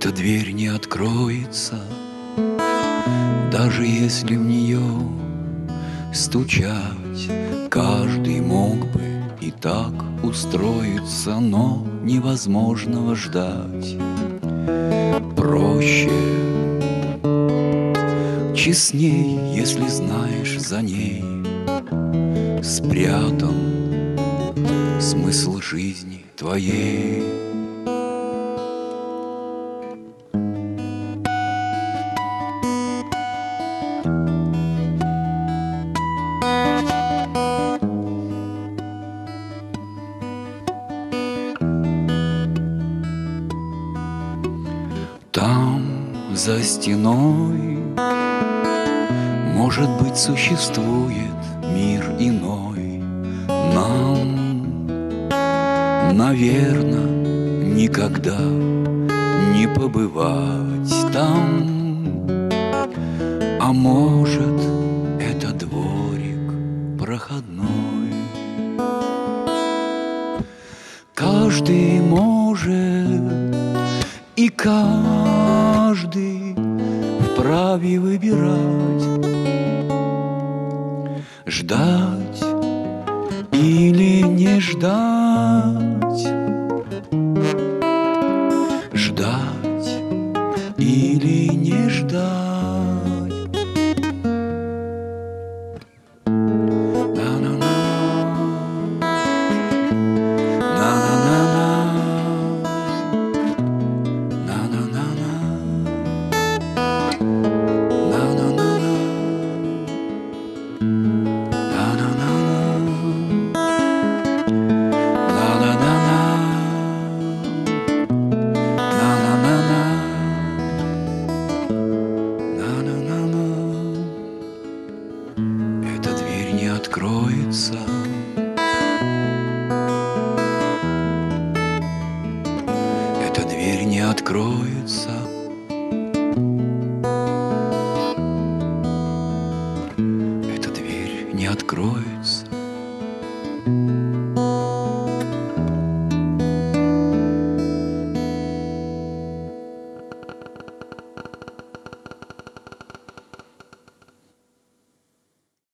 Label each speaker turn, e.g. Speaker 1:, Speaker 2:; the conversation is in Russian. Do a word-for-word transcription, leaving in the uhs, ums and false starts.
Speaker 1: Эта дверь не откроется, даже если в нее стучать. Каждый мог бы и так устроиться, но невозможного ждать. Проще, честней, если знаешь, за ней спрятан смысл жизни твоей. Там, за стеной, может быть, существует мир иной. Нам, наверно, никогда не побывать там. А может, это дворик проходной. Каждый может, и каждый вправе выбирать, ждать или не ждать, ждать или не ждать. Откроется, эта дверь не откроется,